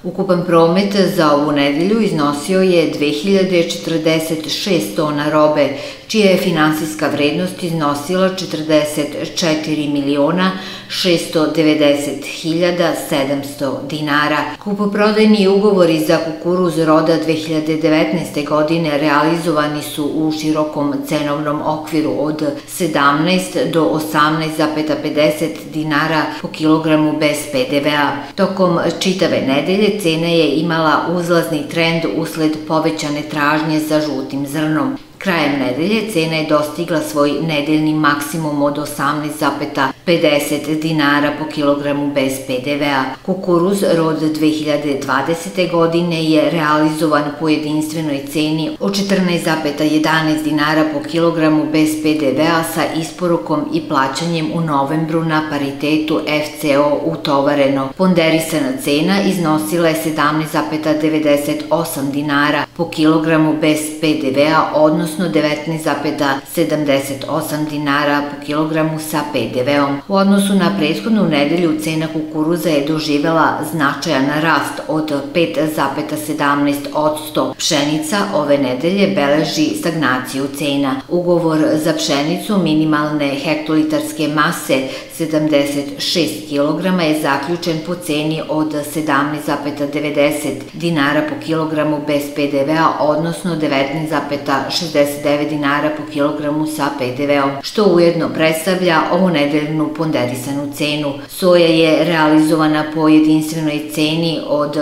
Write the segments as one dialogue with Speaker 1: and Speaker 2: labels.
Speaker 1: Ukupan promet za ovu nedelju iznosio je 2046 tona robe, čija je finansijska vrednost iznosila 44.690.700 dinara. Kupoprodajni ugovori za kukuruz roda 2019. godine realizovani su u širokom cenovnom okviru od 17 do 18,50 dinara po kilogramu bez PDV-a. Tokom čitave nedelje cena je imala uzlazni trend usled povećane tražnje za žutim zrnom. Krajem nedelje cena je dostigla svoj nedeljni maksimum od 18,50 dinara po kilogramu bez PDV-a. Kukuruz rod 2020. godine je realizovan po jedinstvenoj ceni od 14,11 dinara po kilogramu bez PDV-a sa isporukom i plaćanjem u novembru na paritetu FCO utovareno. Ponderisana cena iznosila je 17,98 dinara po kilogramu bez PDV-a, odnosno 19,78 dinara po kilogramu sa PDV-om. U odnosu na prethodnu nedelju cena kukuruza je doživela značajan rast od 5,17%. Pšenica ove nedelje beleži stagnaciju cena. Ugovor za pšenicu minimalne hektolitarske mase 76 kg je zaključen po ceni od 17,90 dinara po kilogramu bez PDV-a, odnosno 19,69 dinara po kilogramu sa PDV-om, što ujedno predstavlja ovu nedeljnu ponderisanu cenu. Soja je realizovana po jedinstvenoj ceni od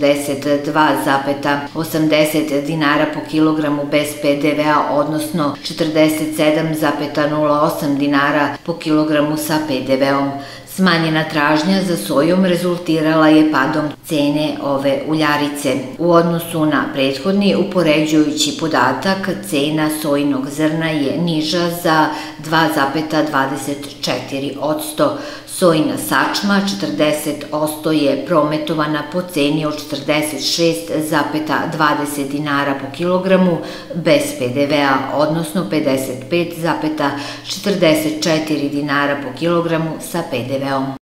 Speaker 1: 42,80 dinara po kilogramu bez PDV-a, odnosno 47,08 dinara po kilogramu sa PDV-om. Smanjena tražnja za sojom rezultirala je padom cene ove uljarice. U odnosu na prethodni upoređujući podatak, cena sojinog zrna je niža za 2,24%. Sojina sačma 40% je prometovana po ceni od 46,20 dinara po kilogramu bez PDV-a, odnosno 55,44 dinara po kilogramu sa PDV-om.